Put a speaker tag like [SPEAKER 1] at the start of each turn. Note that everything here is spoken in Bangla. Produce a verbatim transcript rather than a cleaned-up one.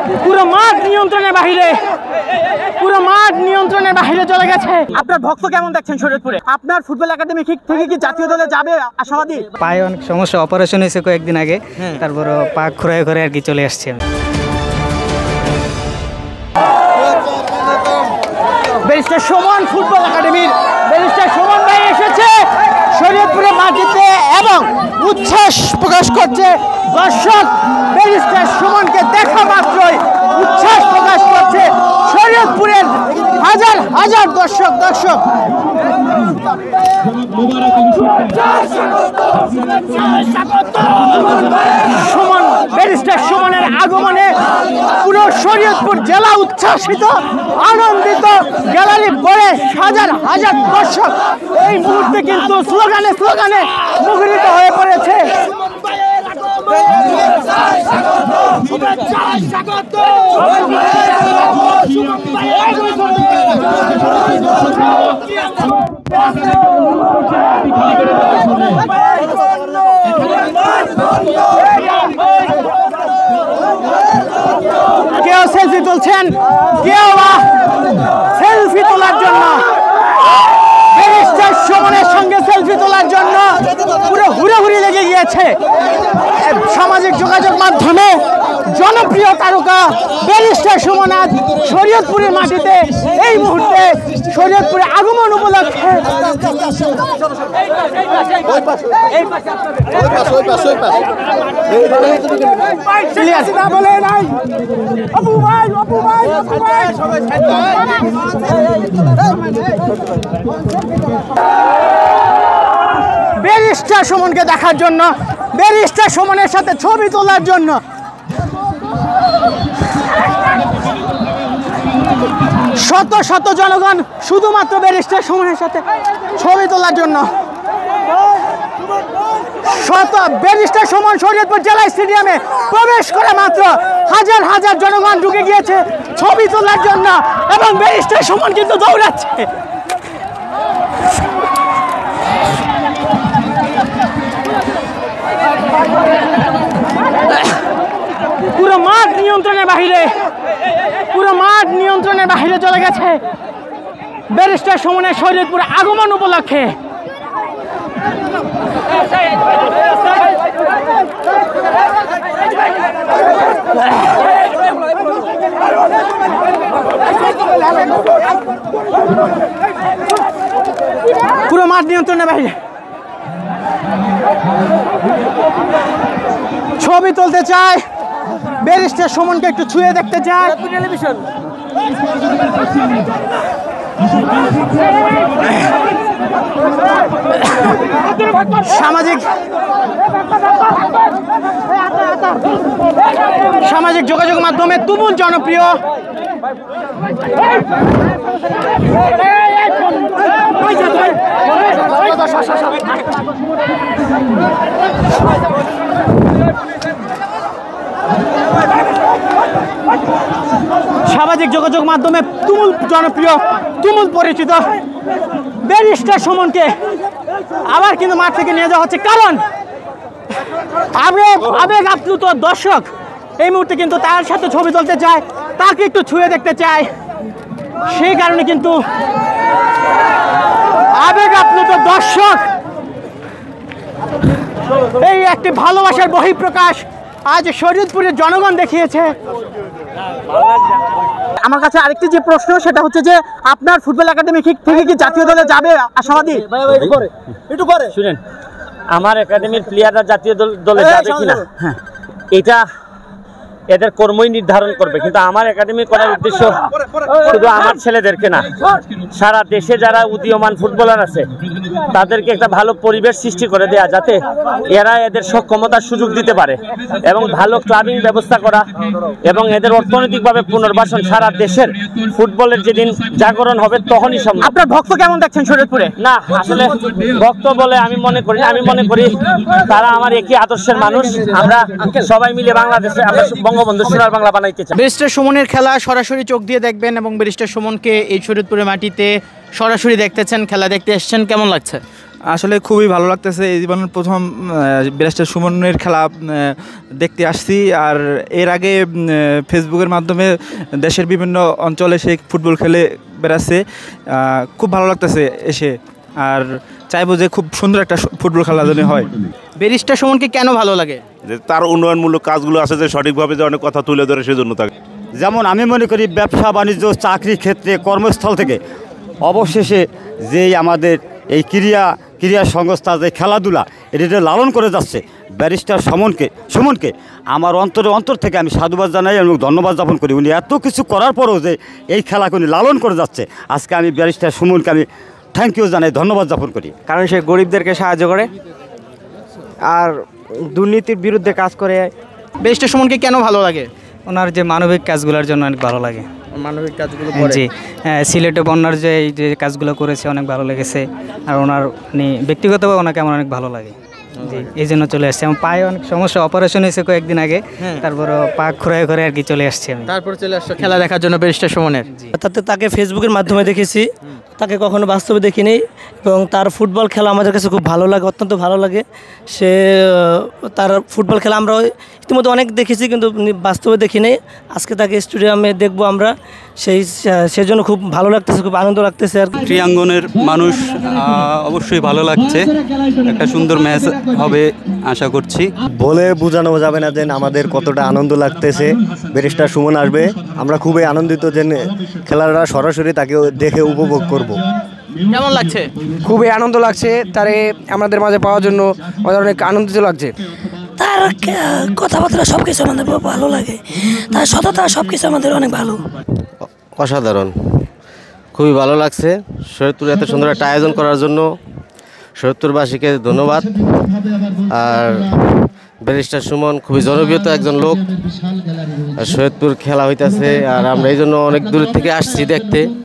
[SPEAKER 1] পুরো মাঠ নিয়ন্ত্রণের বাহিরে, পুরো মাঠ নিয়ন্ত্রণের বাহিরে চলে গেছে। আপনার ভক্ত কেমন দেখছেন শরীয়তপুরে? আপনার ফুটবল একাডেমি থেকে কি জাতীয় দলে যাবে আশাবাদী?
[SPEAKER 2] পায়ে অনেক সমস্যা, অপারেশন হয়েছে কয়েকদিন আগে, তারপর পা খুঁড়ায় করে আর কি চলে আসছে।
[SPEAKER 1] ব্যারিস্টার সুমন ফুটবল একাডেমির ব্যারিস্টার সুমন ভাই এসেছে শরীয়তপুরের মাটিতে এবং উচ্ছ্বাস প্রকাশ করছে দর্শক। ব্যারিস্টার সুমনকে দেখা মাত্রই উচ্ছ্বাস প্রকাশ করছে শরীয়তপুরের হাজার হাজার দর্শক দর্শক সুমন ব্যারিস্টার সুমনের আগমনে পুরো শরীয়তপুর জেলা উচ্ছ্বাসিত, আনন্দিত, গ্যালারি ভরে হাজার হাজার দর্শক এই মুহূর্তে কিন্তু স্লোগানে স্লোগানে মুখরিত হয়ে পড়েছে। কেউ সেলফি তুলছেন, কেউ সেলফি তোলার জন্য ব্যারিস্টার সুমনের সঙ্গে সেলফি তোলার জন্য পুরো হুড়োহুড়ি লেগে গিয়েছে। সামাজিক যোগাযোগ মাধ্যমে জনপ্রিয় তারকা ব্যারিস্টার সুমন আজ শরীয়তপুরের মাটিতে এই মুহূর্তে শরীয়তপুরে আগমন উপলক্ষে ব্যারিস্টার সুমনকে দেখার জন্য, ব্যারিস্টার সুমনের সাথে ছবি তোলার জন্য শত শত জনগণ শুধুমাত্র ব্যারিস্টার সুমনের সাথে ছবি তোলার জন্য শত ব্যারিস্টার সুমন শরীয়তপুর জেলা স্টেডিয়ামে প্রবেশ করে মাত্র হাজার হাজার জনগণ ঢুকে গিয়েছে ছবি তোলার জন্য এবং ব্যারিস্টার সুমন কিন্তু দৌড়াচ্ছে। পুরো মাঠ নিয়ন্ত্রণের বাহিরে, পুরো মাঠ নিয়ন্ত্রণের বাহিরে চলে গেছে ব্যারিস্টার সুমনের শরীয়তপুর আগমন উপলক্ষে। পুরো মাঠ নিয়ন্ত্রণের বাহিরে ছবি তুলতে চায়, ব্যারিস্টার সুমনকে একটু ছুঁয়ে দেখতে চায়। টেলিভিশন সামাজিক সামাজিক যোগাযোগ মাধ্যমে তুমুল জনপ্রিয় সামাজিক যোগাযোগ মাধ্যমে তুমুল জনপ্রিয়, তুমুল পরিচিত ব্যারিস্টার সুমনকে আবার কিন্তু মাঠ থেকে নিয়ে যাওয়া হচ্ছে, কারণ আবেগ আবেগ আপ্লুত দর্শক এই মুহূর্তে কিন্তু তার সাথে ছবি তুলতে চায়, তাকে একটু ছুঁয়ে দেখতে চায়। সেই কারণে কিন্তু আবেগ আপ্লুত দর্শক এই একটি ভালোবাসার বহিঃপ্রকাশ আজ শরীয়তপুরের জনগণ দেখিয়েছে। আমার কাছে আরেকটি যে প্রশ্ন সেটা হচ্ছে যে আপনার ফুটবল একাডেমি থেকে কি জাতীয় দলে যাবে আশাবাদী?
[SPEAKER 3] একটু পরে শুনেন, আমার একাডেমির প্লেয়াররা জাতীয় দলে যাবে কিনা এটা এদের কর্মই নির্ধারণ করবে, কিন্তু আমার একাডেমি করার উদ্দেশ্য শুধু আমার ছেলেদেরকে না, সারা দেশে যারা উদীয়মান ফুটবলার আছে তাদেরকে একটা ভালো পরিবেশ সৃষ্টি করে দেয়া, যাতে এরা এদের সক্ষমতার সুযোগ দিতে পারে এবং ভালো ক্লাবিং ব্যবস্থা করা এবং এদের অর্থনৈতিকভাবে পুনর্বাসন। সারা দেশের ফুটবলের যেদিন জাগরণ হবে তখনই সম্ভব।
[SPEAKER 1] আপনার ভক্ত কেমন দেখছেন শরীয়তপুরে?
[SPEAKER 3] না, আসলে ভক্ত বলে আমি মনে করি, আমি মনে করি তারা আমার একই আদর্শের মানুষ। আমরা সবাই মিলে বাংলাদেশে আমরা বঙ্গবন্ধু সোনার বাংলা বানাইতে চাই।
[SPEAKER 1] ব্যারিস্টার সুমনের খেলা সরাসরি চোখ দিয়ে দেখবেন এবং ব্যারিস্টার সুমনকে এই শরীয়তপুরের মাটিতে সরাসরি দেখতেছেন, খেলা দেখতে এসেছেন, কেমন লাগছে?
[SPEAKER 4] আসলে খুবই ভালো লাগতেছে। এই জীবনের প্রথম ব্যারিস্টার সুমনের খেলা আহ, দেখতে আসছি। আর এর আগে উম, ফেসবুকের মাধ্যমে দেশের বিভিন্ন অঞ্চলে সে ফুটবল খেলে বেড়াচ্ছে। আহ, খুব ভালো লাগতেছে এসে। আর চাইবো যে খুব সুন্দর একটা ফুটবল খেলা যেন হয়।
[SPEAKER 1] ব্যারিস্টার সুমনকে কেন ভালো লাগে?
[SPEAKER 5] যে তার উন্নয়নমূলক কাজগুলো আছে, যে সঠিকভাবে যে অনেক কথা তুলে ধরে সেজন্য তাকে।
[SPEAKER 6] যেমন আমি মনে করি ব্যবসা বাণিজ্য চাকরি ক্ষেত্রে কর্মস্থল থেকে অবশেষে যেই আমাদের এই ক্রীড়া ক্রীড়া সংস্থা যে খেলাধুলা এটা লালন করে যাচ্ছে ব্যারিস্টার সুমনকে সুমনকে আমার অন্তরে অন্তর থেকে আমি সাধুবাদ জানাই এবং ধন্যবাদ জ্ঞাপন করি। উনি এত কিছু করার পরেও যে এই খেলাকে উনি লালন করে যাচ্ছে, আজকে আমি ব্যারিস্টার সুমনকে আমি থ্যাংক ইউ জানাই, ধন্যবাদ জ্ঞাপন করি।
[SPEAKER 7] কারণ সে গরিবদেরকে সাহায্য করে আর দুর্নীতির বিরুদ্ধে কাজ করে।
[SPEAKER 1] ব্যারিস্টার সুমনকে কেন ভালো লাগে?
[SPEAKER 2] ওনার যে মানবিক কাজগুলোর জন্য অনেক ভালো লাগে।
[SPEAKER 1] মানবিক কাজগুলো
[SPEAKER 2] জি, হ্যাঁ, সিলেটে বন্যার যে এই যে কাজগুলো করেছে অনেক ভালো লেগেছে। আর ওনার মানে ব্যক্তিগতভাবে ওনাকে আমার অনেক ভালো লাগে। জি, এই জন্য চলে আসছে। আমার পায়ে অনেক সমস্যা, অপারেশন হয়েছে কয়েকদিন আগে, তারপর পা খুঁড়ায় করে আর কি চলে আসছি আমি।
[SPEAKER 1] তারপর চলে আসছো খেলা দেখার জন্য ব্যারিস্টার সুমনের।
[SPEAKER 8] তাতে তাকে ফেসবুকের মাধ্যমে দেখেছি, তাকে কখনো বাস্তবে দেখিনি এবং তার ফুটবল খেলা আমাদের কাছে খুব ভালো লাগে, অত্যন্ত ভালো লাগে। সে আহ, তার ফুটবল খেলা আমরা ইতিমধ্যে অনেক দেখেছি কিন্তু বাস্তবে দেখি নেই। আজকে তাকে স্টেডিয়ামে দেখবো আমরা, সেই সেজন্য খুব ভালো লাগতেছে, খুব আনন্দ লাগতেছে আর কি।
[SPEAKER 9] ক্রীড়াঙ্গনের মানুষ অবশ্যই ভালো লাগছে। একটা সুন্দর ম্যাচ হবে আশা করছি।
[SPEAKER 6] বলে বোঝানো যাবে না যে আমাদের কতটা আনন্দ লাগতেছে। ব্যারিস্টার সুমন আসবে, আমরা খুবই আনন্দিত যে খেলাটা সরাসরি তাকে দেখে উপভোগ করব।
[SPEAKER 1] কেমন লাগছে?
[SPEAKER 7] খুবই আনন্দ লাগছে, তারে আমাদের মাঝে পাওয়ার জন্য আমাদের অনেক আনন্দিত লাগছে।
[SPEAKER 8] তার কথাবার্তা সব কিছু আমাদের ভালো লাগে, তার সততা সব কিছু আমাদের অনেক ভালো।
[SPEAKER 10] অসাধারণ, খুবই ভালো লাগছে। শরীয়তপুর এত সুন্দর একটা আয়োজন করার জন্য শরীয়তপুরবাসীকে ধন্যবাদ। আর ব্যারিস্টার সুমন খুবই জনপ্রিয় একজন লোক। আর শরীয়তপুর খেলা হইতেছে আর আমরা এই জন্য অনেক দূর থেকে আসছি দেখতে।